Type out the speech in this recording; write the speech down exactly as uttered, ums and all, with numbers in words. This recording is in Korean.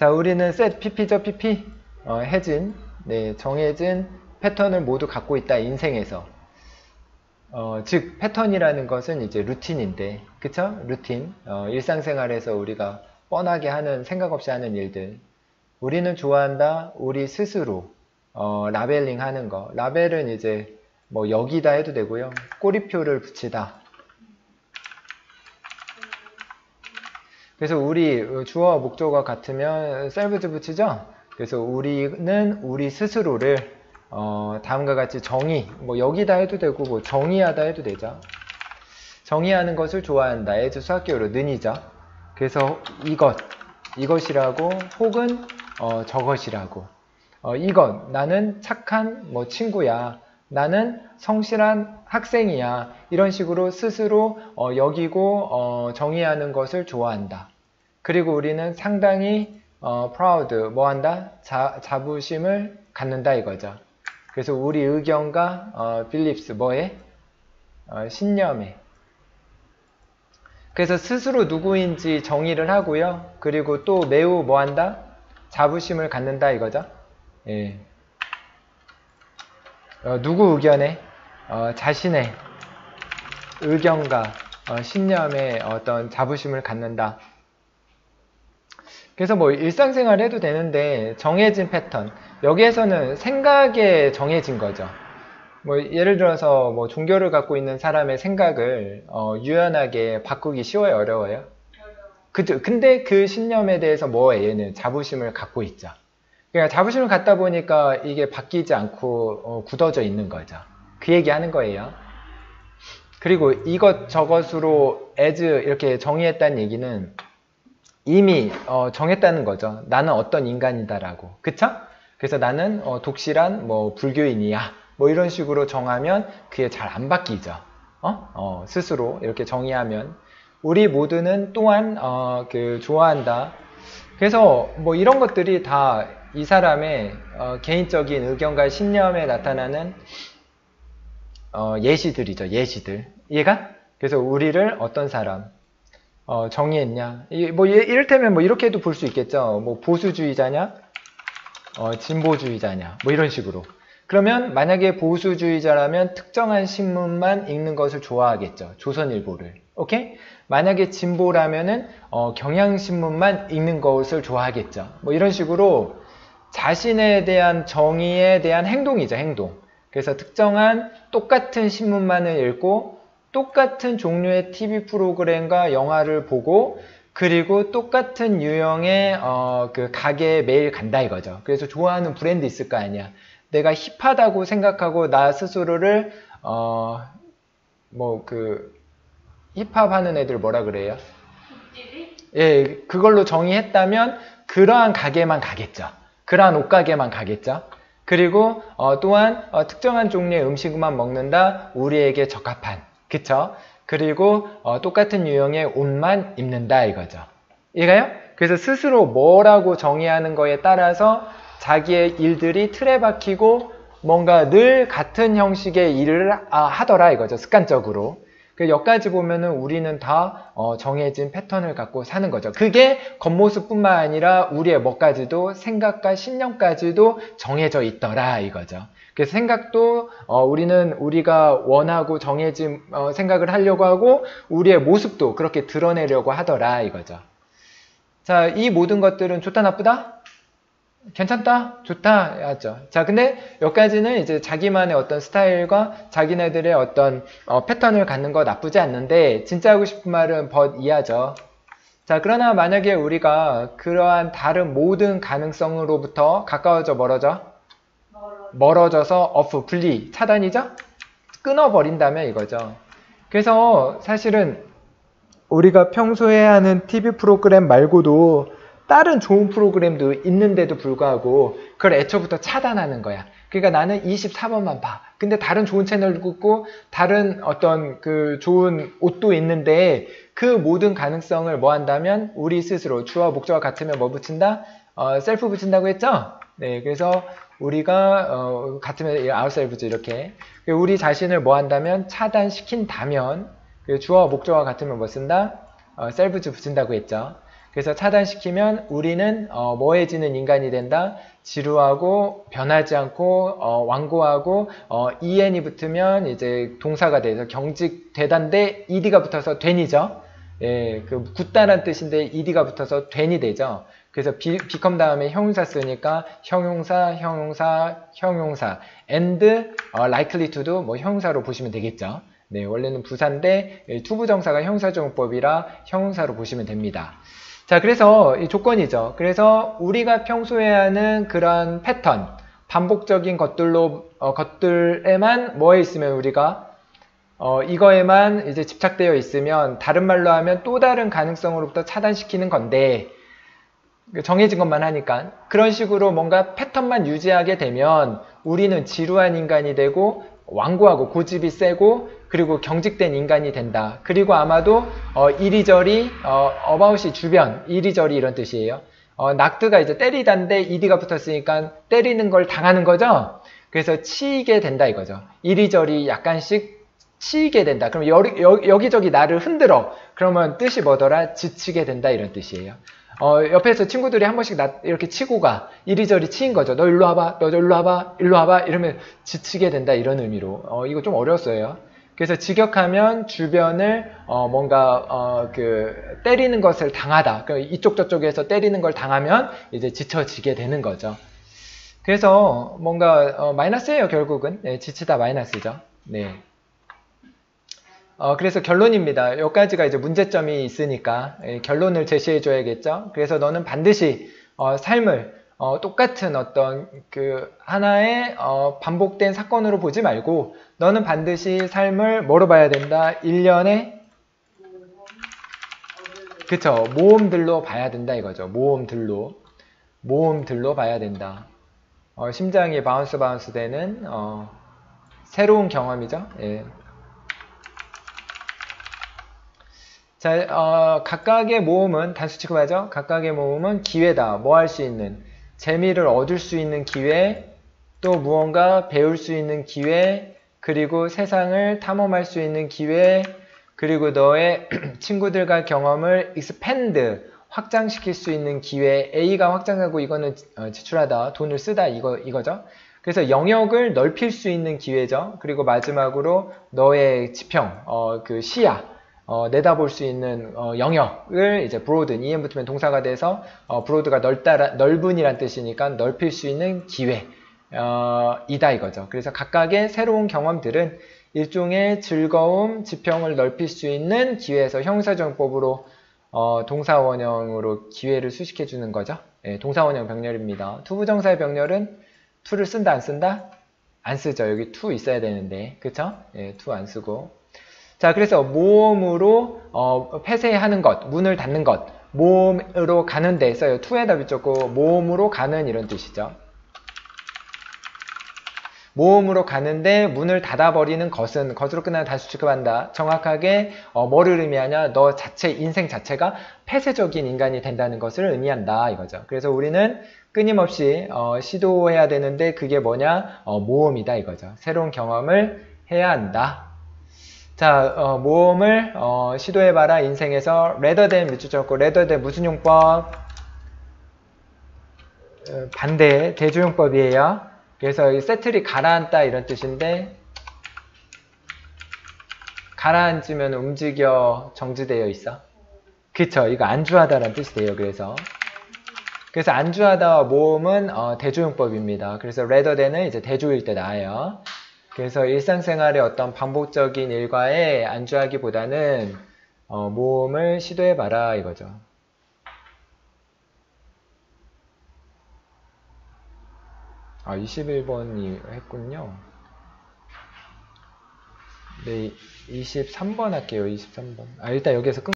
자, 우리는 set pp죠, pp. 어, 해진, 네, 정해진 패턴을 모두 갖고 있다, 인생에서. 어, 즉, 패턴이라는 것은 이제 루틴인데, 그쵸? 루틴. 어, 일상생활에서 우리가 뻔하게 하는, 생각 없이 하는 일들. 우리는 좋아한다, 우리 스스로, 어, 라벨링 하는 거. 라벨은 이제, 뭐, 여기다 해도 되고요. 꼬리표를 붙이다. 그래서 우리 주어와 목적어가 같으면 셀브즈 붙이죠? 그래서 우리는 우리 스스로를 어, 다음과 같이 정의, 뭐 여기다 해도 되고 뭐 정의하다 해도 되죠. 정의하는 것을 좋아한다. as 수학계로 는이죠. 그래서 이것, 이것이라고 혹은 어, 저것이라고. 어, 이것, 나는 착한 뭐 친구야. 나는 성실한 학생이야. 이런 식으로 스스로 어, 여기고 어, 정의하는 것을 좋아한다. 그리고 우리는 상당히 어, proud, 뭐 한다? 자, 자부심을 갖는다 이거죠. 그래서 우리 의견과 어, beliefs, 뭐에? 어, 신념에. 그래서 스스로 누구인지 정의를 하고요. 그리고 또 매우 뭐 한다? 자부심을 갖는다 이거죠. 예. 어, 누구 의견에? 어, 자신의 의견과 어, 신념에 어떤 자부심을 갖는다. 그래서 뭐 일상생활 해도 되는데 정해진 패턴. 여기에서는 생각에 정해진 거죠. 뭐 예를 들어서 뭐 종교를 갖고 있는 사람의 생각을 어, 유연하게 바꾸기 쉬워요, 어려워요? 그죠? 근데 그 신념에 대해서 뭐 얘는 자부심을 갖고 있죠. 그러니까 자부심을 갖다 보니까 이게 바뀌지 않고 어, 굳어져 있는 거죠. 그 얘기 하는 거예요. 그리고 이것 저것으로 as 이렇게 정의했다는 얘기는 이미 어, 정했다는 거죠. 나는 어떤 인간이다라고. 그쵸? 그래서 나는 어, 독실한 뭐 불교인이야. 뭐 이런 식으로 정하면 그게 잘 안 바뀌죠. 어? 어, 스스로 이렇게 정의하면 우리 모두는 또한 어, 그 좋아한다. 그래서 뭐 이런 것들이 다 이 사람의 어, 개인적인 의견과 신념에 나타나는 어, 예시들이죠. 예시들. 이해가? 그래서 우리를 어떤 사람 어, 정의했냐? 이, 뭐 이를테면 뭐 이렇게도 볼 수 있겠죠. 뭐 보수주의자냐? 어, 진보주의자냐? 뭐 이런 식으로. 그러면 만약에 보수주의자라면 특정한 신문만 읽는 것을 좋아하겠죠. 조선일보를. 오케이? 만약에 진보라면은 어, 경향신문만 읽는 것을 좋아하겠죠. 뭐 이런 식으로 자신에 대한 정의에 대한 행동이죠. 행동. 그래서 특정한 똑같은 신문만을 읽고 똑같은 종류의 티비 프로그램과 영화를 보고 그리고 똑같은 유형의 어, 그 가게에 매일 간다 이거죠. 그래서 좋아하는 브랜드 있을 거 아니야. 내가 힙하다고 생각하고 나 스스로를 어, 뭐 그 힙합 하는 애들 뭐라 그래요? 예, 그걸로 정의했다면 그러한 가게만 가겠죠. 그러한 옷가게만 가겠죠. 그리고 어, 또한 어, 특정한 종류의 음식만 먹는다. 우리에게 적합한. 그쵸? 그리고 어, 똑같은 유형의 옷만 입는다 이거죠. 이해가요? 그래서 스스로 뭐라고 정의하는 거에 따라서 자기의 일들이 틀에 박히고 뭔가 늘 같은 형식의 일을 아, 하더라 이거죠. 습관적으로. 그 여기까지 보면은 우리는 다 어, 정해진 패턴을 갖고 사는 거죠. 그게 겉모습뿐만 아니라 우리의 뭐까지도 생각과 신념까지도 정해져 있더라 이거죠. 그래서 생각도 어, 우리는 우리가 원하고 정해진 어, 생각을 하려고 하고 우리의 모습도 그렇게 드러내려고 하더라 이거죠. 자, 이 모든 것들은 좋다 나쁘다? 괜찮다? 좋다? 하죠. 자, 근데 여기까지는 이제 자기만의 어떤 스타일과 자기네들의 어떤 어, 패턴을 갖는 거 나쁘지 않는데 진짜 하고 싶은 말은 but 이하죠. 자, 그러나 만약에 우리가 그러한 다른 모든 가능성으로부터 가까워져 멀어져? 멀어져서 off, 분리, 차단이죠? 끊어버린다면 이거죠. 그래서 사실은 우리가 평소에 하는 티비 프로그램 말고도 다른 좋은 프로그램도 있는데도 불구하고 그걸 애초부터 차단하는 거야. 그러니까 나는 이십사 번만 봐. 근데 다른 좋은 채널도 있고 다른 어떤 그 좋은 옷도 있는데 그 모든 가능성을 뭐 한다면 우리 스스로 주어 목적어 같으면 뭐 붙인다? 어, 셀프 붙인다고 했죠? 네, 그래서 우리가 어, 같으면 ourselves 이렇게 우리 자신을 뭐 한다면 차단시킨다면 주어 목적어 같으면 뭐 쓴다? 어, selves 붙인다고 했죠. 그래서 차단시키면 우리는 어, 뭐해지는 인간이 된다. 지루하고 변하지 않고 어, 완고하고 어, en이 붙으면 이제 동사가 돼서 경직되단데 ed가 붙어서 된이죠. 예, 그 굳다란 뜻인데 ed가 붙어서 된이 되죠. 그래서 be, become 다음에 형용사 쓰니까 형용사, 형용사, 형용사 and 어, likely to도 뭐 형용사로 보시면 되겠죠. 네, 원래는 부사인데 예, 투부정사가 형용사정법이라 형용사로 보시면 됩니다. 자, 그래서 이 조건이죠. 그래서 우리가 평소에 하는 그런 패턴, 반복적인 것들로 어, 것들에만 뭐에 있으면 우리가 어, 이거에만 이제 집착되어 있으면 다른 말로 하면 또 다른 가능성으로부터 차단시키는 건데 정해진 것만 하니까 그런 식으로 뭔가 패턴만 유지하게 되면 우리는 지루한 인간이 되고 완고하고 고집이 세고 그리고 경직된 인간이 된다. 그리고 아마도 어, 이리저리 어, about이 주변, 이리저리 이런 뜻이에요. 어, 낙드가 이제 때리다인데 ed가 붙었으니까 때리는 걸 당하는 거죠. 그래서 치이게 된다 이거죠. 이리저리 약간씩 치이게 된다. 그럼 여기, 여, 여기저기 나를 흔들어. 그러면 뜻이 뭐더라? 지치게 된다 이런 뜻이에요. 어, 옆에서 친구들이 한 번씩 나 이렇게 치고 가. 이리저리 치인 거죠. 너 일로 와봐. 너 일로 와봐. 일로 와봐. 이러면 지치게 된다 이런 의미로. 어, 이거 좀 어려웠어요. 그래서 직역하면 주변을 어, 뭔가 어, 그 때리는 것을 당하다. 그러니까 이쪽 저쪽에서 때리는 걸 당하면 이제 지쳐지게 되는 거죠. 그래서 뭔가 어, 마이너스예요 결국은. 네, 지치다 마이너스죠. 네. 어, 그래서 결론입니다. 여기까지가 이제 문제점이 있으니까 예, 결론을 제시해 줘야겠죠. 그래서 너는 반드시 어, 삶을 어, 똑같은 어떤 그 하나의 어, 반복된 사건으로 보지 말고 너는 반드시 삶을 뭐로 봐야 된다? 일련의 그쵸 모험들로 봐야 된다 이거죠. 모험들로 모험들로 봐야 된다. 어, 심장이 바운스 바운스 되는 어, 새로운 경험이죠. 예. 자, 어, 각각의 모험은 단수 취급하죠. 각각의 모험은 기회다. 뭐 할 수 있는 재미를 얻을 수 있는 기회, 또 무언가 배울 수 있는 기회, 그리고 세상을 탐험할 수 있는 기회, 그리고 너의 친구들과 경험을 expand, 확장시킬 수 있는 기회. A가 확장하고 이거는 지출하다, 돈을 쓰다 이거, 이거죠. 그래서 영역을 넓힐 수 있는 기회죠. 그리고 마지막으로 너의 지평, 어, 그 시야, 어, 내다볼 수 있는 어, 영역을 이제 broaden, en 붙으면 동사가 돼서 어, broad가 넓다, 넓은이란 뜻이니까 넓힐 수 있는 기회 어, 이다 이거죠. 그래서 각각의 새로운 경험들은 일종의 즐거움, 지평을 넓힐 수 있는 기회에서 형용사정법으로 어, 동사원형으로 기회를 수식해 주는 거죠. 예, 동사원형 병렬입니다. 투부정사의 병렬은 to를 쓴다 안 쓴다? 안 쓰죠. 여기 to 있어야 되는데 그쵸? 예, to 안 쓰고 자, 그래서 모험으로 어, 폐쇄하는 것, 문을 닫는 것, 모험으로 가는 데 써요. to에다 붙였고 모험으로 가는 이런 뜻이죠. 모험으로 가는데 문을 닫아버리는 것은 것으로 끝나는 단수 취급한다. 정확하게 어, 뭐를 의미하냐? 너 자체, 인생 자체가 폐쇄적인 인간이 된다는 것을 의미한다 이거죠. 그래서 우리는 끊임없이 어, 시도해야 되는데 그게 뭐냐? 어, 모험이다 이거죠. 새로운 경험을 해야 한다. 자, 어, 모험을 어, 시도해봐라 인생에서 rather than 밑줄 쳤고 rather than 무슨 용법? 어, 반대 대조용법이에요. 그래서 세틀이 가라앉다 이런 뜻인데 가라앉으면 움직여 정지되어 있어. 그쵸? 이거 안주하다라는 뜻이 돼요. 그래서 그래서 안주하다와 모험은 어, 대조용법입니다. 그래서 rather than은 이제 대조일 때 나와요. 그래서 일상생활의 어떤 반복적인 일과에 안주하기보다는 어, 모험을 시도해봐라 이거죠. 아, 이십일 번이 했군요. 네, 이십삼 번 할게요. 이십삼 번. 아, 일단 여기에서 끊